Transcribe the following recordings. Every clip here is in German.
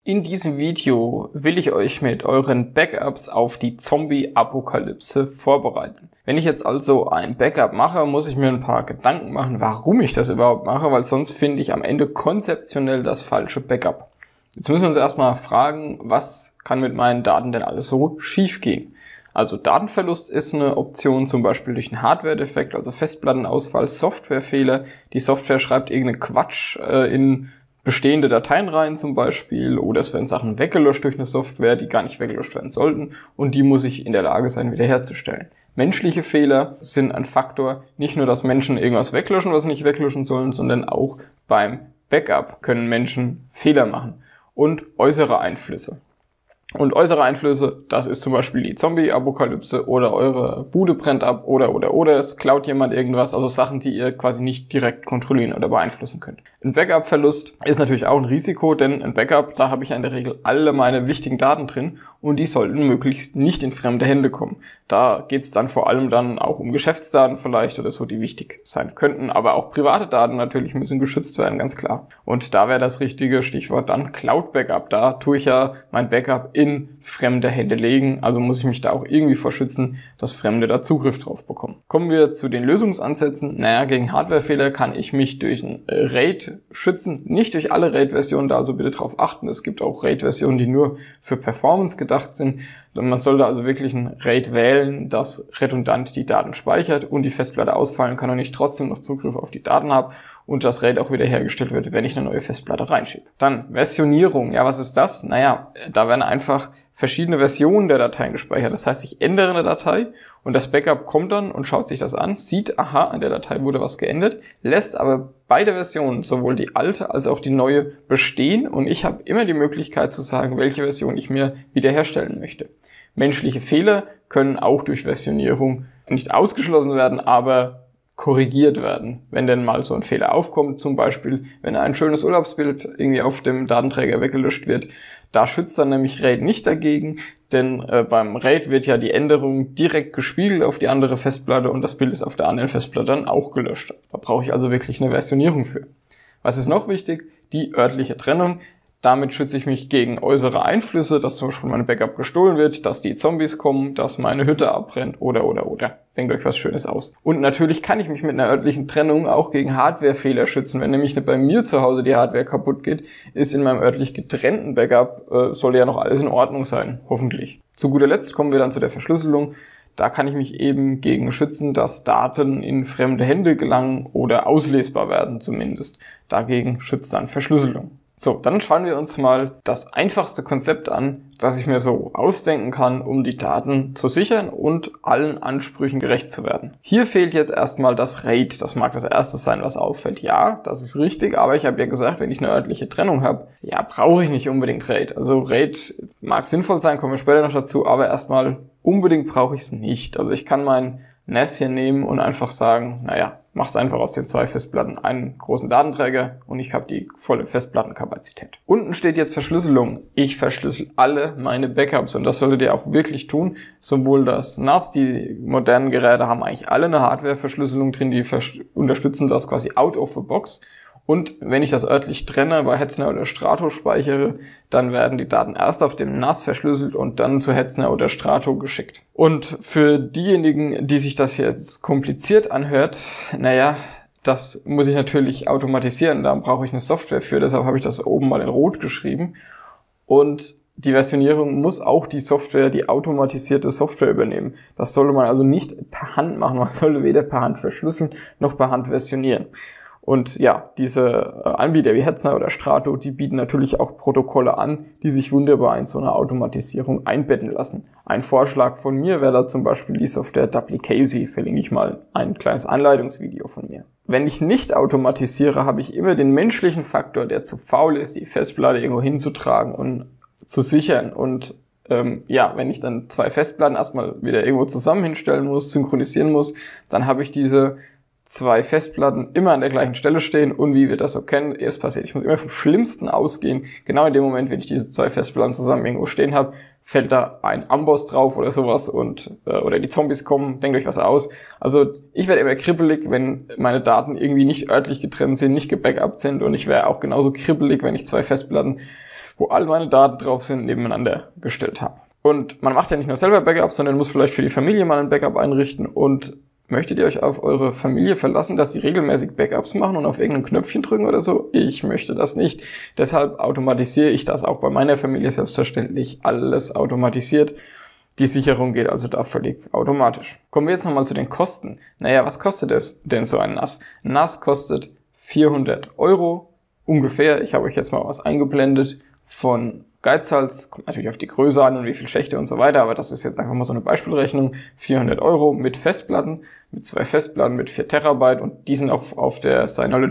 In diesem Video will ich euch mit euren Backups auf die Zombie-Apokalypse vorbereiten. Wenn ich jetzt also ein Backup mache, muss ich mir ein paar Gedanken machen, warum ich das überhaupt mache, weil sonst finde ich am Ende konzeptionell das falsche Backup. Jetzt müssen wir uns erstmal fragen, was kann mit meinen Daten denn alles so schief gehen? Also Datenverlust ist eine Option, zum Beispiel durch einen Hardware-Defekt, also Festplattenausfall, Softwarefehler. Die Software schreibt irgendeinen Quatsch in bestehende Dateien rein zum Beispiel, oder es werden Sachen weggelöscht durch eine Software, die gar nicht weggelöscht werden sollten, und die muss ich in der Lage sein, wiederherzustellen. Menschliche Fehler sind ein Faktor, nicht nur, dass Menschen irgendwas weglöschen, was sie nicht weglöschen sollen, sondern auch beim Backup können Menschen Fehler machen. Und äußere Einflüsse. Und äußere Einflüsse, das ist zum Beispiel die Zombie-Apokalypse oder eure Bude brennt ab oder, es klaut jemand irgendwas, also Sachen, die ihr quasi nicht direkt kontrollieren oder beeinflussen könnt. Ein Backup-Verlust ist natürlich auch ein Risiko, denn ein Backup, da habe ich ja in der Regel alle meine wichtigen Daten drin und die sollten möglichst nicht in fremde Hände kommen. Da geht es dann vor allem dann auch um Geschäftsdaten vielleicht oder so, die wichtig sein könnten, aber auch private Daten natürlich müssen geschützt werden, ganz klar. Und da wäre das richtige Stichwort dann Cloud-Backup. Da tue ich ja mein Backup in fremde Hände legen, also muss ich mich da auch irgendwie vor schützen, dass Fremde da Zugriff drauf bekommen. Kommen wir zu den Lösungsansätzen. Naja, gegen Hardwarefehler kann ich mich durch ein RAID schützen, nicht durch alle RAID-Versionen, da also bitte drauf achten. Es gibt auch RAID-Versionen, die nur für Performance gedacht sind. Man sollte also wirklich ein RAID wählen, das redundant die Daten speichert und die Festplatte ausfallen kann und ich trotzdem noch Zugriff auf die Daten habe und das RAID auch wiederhergestellt wird, wenn ich eine neue Festplatte reinschiebe. Dann Versionierung. Ja, was ist das? Naja, da werden einfach verschiedene Versionen der Dateien gespeichert. Das heißt, ich ändere eine Datei und das Backup kommt dann und schaut sich das an, sieht, aha, an der Datei wurde was geändert, lässt aber beide Versionen, sowohl die alte als auch die neue, bestehen und ich habe immer die Möglichkeit zu sagen, welche Version ich mir wiederherstellen möchte. Menschliche Fehler können auch durch Versionierung nicht ausgeschlossen werden, aber korrigiert werden. Wenn denn mal so ein Fehler aufkommt, zum Beispiel, wenn ein schönes Urlaubsbild irgendwie auf dem Datenträger weggelöscht wird, da schützt dann nämlich RAID nicht dagegen, denn beim RAID wird ja die Änderung direkt gespiegelt auf die andere Festplatte und das Bild ist auf der anderen Festplatte dann auch gelöscht. Da brauche ich also wirklich eine Versionierung für. Was ist noch wichtig? Die örtliche Trennung. Damit schütze ich mich gegen äußere Einflüsse, dass zum Beispiel mein Backup gestohlen wird, dass die Zombies kommen, dass meine Hütte abbrennt oder. Denkt euch was Schönes aus. Und natürlich kann ich mich mit einer örtlichen Trennung auch gegen Hardwarefehler schützen. Wenn nämlich bei mir zu Hause die Hardware kaputt geht, ist in meinem örtlich getrennten Backup, soll ja noch alles in Ordnung sein, hoffentlich. Zu guter Letzt kommen wir dann zu der Verschlüsselung. Da kann ich mich eben gegen schützen, dass Daten in fremde Hände gelangen oder auslesbar werden zumindest. Dagegen schützt dann Verschlüsselung. So, dann schauen wir uns mal das einfachste Konzept an, das ich mir so ausdenken kann, um die Daten zu sichern und allen Ansprüchen gerecht zu werden. Hier fehlt jetzt erstmal das RAID. Das mag das erste sein, was auffällt. Ja, das ist richtig, aber ich habe ja gesagt, wenn ich eine örtliche Trennung habe, ja, brauche ich nicht unbedingt RAID. Also RAID mag sinnvoll sein, kommen wir später noch dazu, aber erstmal unbedingt brauche ich es nicht. Also ich kann mein NAS hier nehmen und einfach sagen, naja, mach's einfach aus den zwei Festplatten einen großen Datenträger und ich habe die volle Festplattenkapazität. Unten steht jetzt Verschlüsselung. Ich verschlüssel alle meine Backups und das solltet ihr auch wirklich tun. Sowohl das NAS, die modernen Geräte haben eigentlich alle eine Hardware-Verschlüsselung drin, die unterstützen das quasi out of the box. Und wenn ich das örtlich trenne, bei Hetzner oder Strato speichere, dann werden die Daten erst auf dem NAS verschlüsselt und dann zu Hetzner oder Strato geschickt. Und für diejenigen, die sich das jetzt kompliziert anhört, naja, das muss ich natürlich automatisieren, da brauche ich eine Software für, deshalb habe ich das oben mal in Rot geschrieben. Und die Versionierung muss auch die Software, die automatisierte Software übernehmen. Das sollte man also nicht per Hand machen, man sollte weder per Hand verschlüsseln noch per Hand versionieren. Und ja, diese Anbieter wie Hetzner oder Strato, die bieten natürlich auch Protokolle an, die sich wunderbar in so eine Automatisierung einbetten lassen. Ein Vorschlag von mir wäre da zum Beispiel die Software Duplicasi, verlinke ich mal ein kleines Anleitungsvideo von mir. Wenn ich nicht automatisiere, habe ich immer den menschlichen Faktor, der zu faul ist, die Festplatte irgendwo hinzutragen und zu sichern. Und wenn ich dann zwei Festplatten erstmal wieder irgendwo zusammen hinstellen muss, synchronisieren muss, dann habe ich diese zwei Festplatten immer an der gleichen Stelle stehen und wie wir das so kennen, erst passiert. Ich muss immer vom Schlimmsten ausgehen. Genau in dem Moment, wenn ich diese zwei Festplatten zusammen irgendwo stehen habe, fällt da ein Amboss drauf oder sowas und oder die Zombies kommen, denkt euch was aus. Also ich werde immer kribbelig, wenn meine Daten irgendwie nicht örtlich getrennt sind, nicht gebackupt sind und ich wäre auch genauso kribbelig, wenn ich zwei Festplatten wo all meine Daten drauf sind, nebeneinander gestellt habe. Und man macht ja nicht nur selber Backups, sondern muss vielleicht für die Familie mal ein Backup einrichten. Und möchtet ihr euch auf eure Familie verlassen, dass die regelmäßig Backups machen und auf irgendein Knöpfchen drücken oder so? Ich möchte das nicht. Deshalb automatisiere ich das auch bei meiner Familie selbstverständlich. Alles automatisiert. Die Sicherung geht also da völlig automatisch. Kommen wir jetzt nochmal zu den Kosten. Naja, was kostet es denn so ein NAS? Ein NAS kostet 400 € ungefähr. Ich habe euch jetzt mal was eingeblendet von Geizhals. Kommt natürlich auf die Größe an und wie viele Schächte und so weiter, aber das ist jetzt einfach mal so eine Beispielrechnung. 400 € mit Festplatten, mit 2 Festplatten mit 4 Terabyte und die sind auch auf der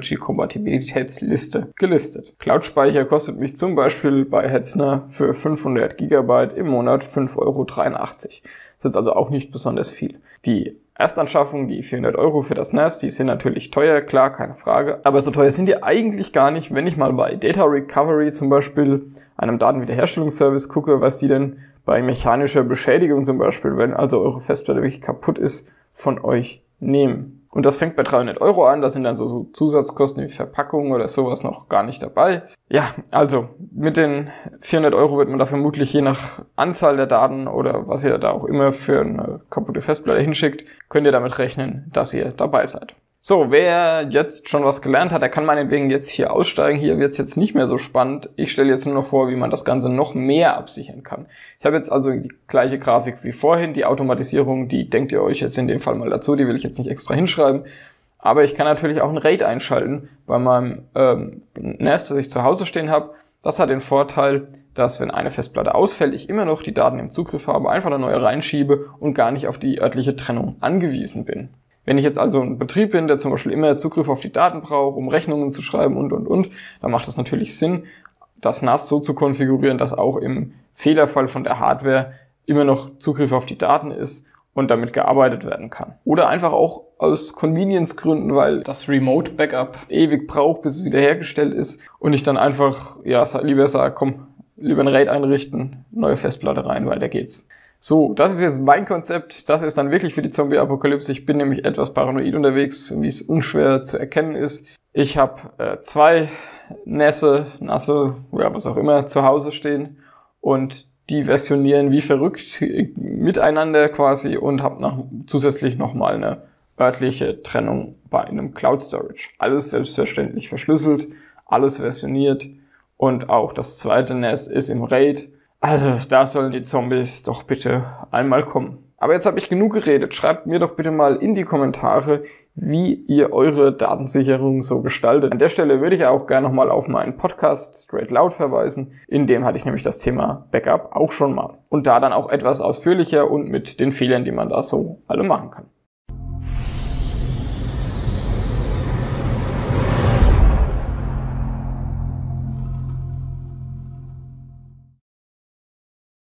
Synology-Kompatibilitätsliste gelistet. Cloud-Speicher kostet mich zum Beispiel bei Hetzner für 500 GB im Monat 5,83 €. Das ist jetzt also auch nicht besonders viel. Die Erstanschaffung, die 400 € für das NAS, die sind natürlich teuer, klar, keine Frage. Aber so teuer sind die eigentlich gar nicht, wenn ich mal bei Data Recovery zum Beispiel, einem Datenwiederherstellungsservice, gucke, was die denn bei mechanischer Beschädigung zum Beispiel, wenn also eure Festplatte wirklich kaputt ist, von euch nehmen. Und das fängt bei 300 € an, da sind dann so Zusatzkosten wie Verpackung oder sowas noch gar nicht dabei. Ja, also mit den 400 € wird man da vermutlich je nach Anzahl der Daten oder was ihr da auch immer für eine kaputte Festplatte hinschickt, könnt ihr damit rechnen, dass ihr dabei seid. So, wer jetzt schon was gelernt hat, der kann meinetwegen jetzt hier aussteigen. Hier wird es jetzt nicht mehr so spannend. Ich stelle jetzt nur noch vor, wie man das Ganze noch mehr absichern kann. Ich habe jetzt also die gleiche Grafik wie vorhin. Die Automatisierung, die denkt ihr euch jetzt in dem Fall mal dazu. Die will ich jetzt nicht extra hinschreiben. Aber ich kann natürlich auch ein RAID einschalten bei meinem NAS, das ich zu Hause stehen habe. Das hat den Vorteil, dass wenn eine Festplatte ausfällt, ich immer noch die Daten im Zugriff habe, einfach eine neue reinschiebe und gar nicht auf die örtliche Trennung angewiesen bin. Wenn ich jetzt also ein Betrieb bin, der zum Beispiel immer Zugriff auf die Daten braucht, um Rechnungen zu schreiben und, dann macht es natürlich Sinn, das NAS so zu konfigurieren, dass auch im Fehlerfall von der Hardware immer noch Zugriff auf die Daten ist und damit gearbeitet werden kann. Oder einfach auch aus Convenience-Gründen, weil das Remote-Backup ewig braucht, bis es wiederhergestellt ist und ich dann einfach lieber sage, komm, lieber ein RAID einrichten, neue Festplatte rein, weiter geht's. So, das ist jetzt mein Konzept. Das ist dann wirklich für die Zombie-Apokalypse. Ich bin nämlich etwas paranoid unterwegs, wie es unschwer zu erkennen ist. Ich habe 2 nasse, ja, was auch immer, zu Hause stehen und die versionieren wie verrückt miteinander quasi und habe zusätzlich nochmal eine örtliche Trennung bei einem Cloud Storage. Alles selbstverständlich verschlüsselt, alles versioniert und auch das zweite NAS ist im RAID. Also da sollen die Zombies doch bitte einmal kommen. Aber jetzt habe ich genug geredet. Schreibt mir doch bitte mal in die Kommentare, wie ihr eure Datensicherung so gestaltet. An der Stelle würde ich auch gerne nochmal auf meinen Podcast Straight Loud verweisen. In dem hatte ich nämlich das Thema Backup auch schon mal. Und da dann auch etwas ausführlicher und mit den Fehlern, die man da so alle machen kann.